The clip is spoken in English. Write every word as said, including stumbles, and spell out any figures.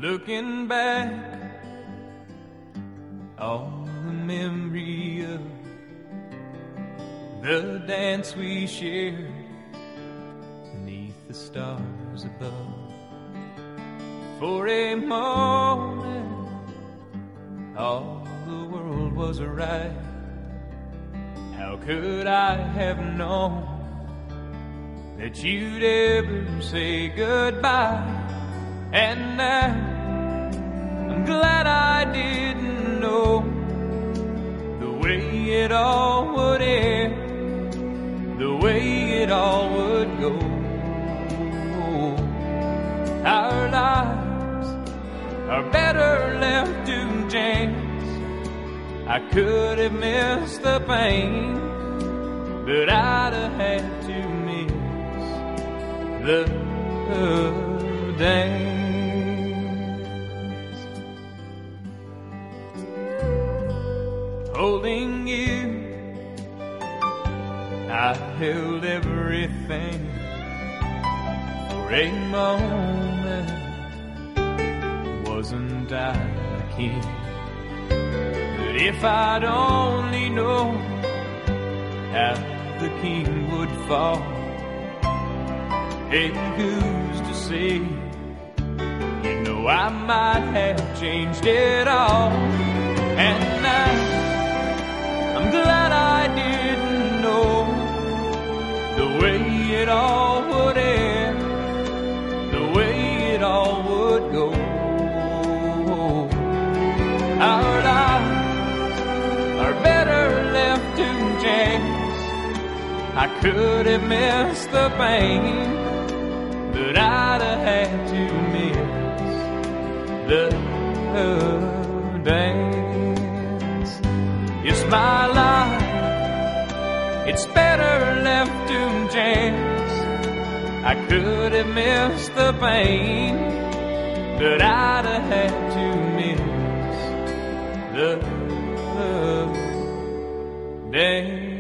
Looking back on the memory of the dance we shared beneath the stars above. For a moment all the world was right. How could I have known that you'd ever say goodbye? And now I'm glad I didn't know the way it all would end, the way it all would go. Our lives are better left to chance. I could have missed the pain, but I'd have had to miss the dance. Holding you, I held everything. For a moment, wasn't I a king? But if I'd only known how the king would fall, hey, who's to say? You know I might have changed it all. And now I'm glad I didn't know the way it all would end, the way it all would go. Our lives are better left to chance. I could have missed the pain, but I'd have had to miss the dance. It's my life, it's better left to chance. I could have missed the pain, but I'd have had to miss the dance.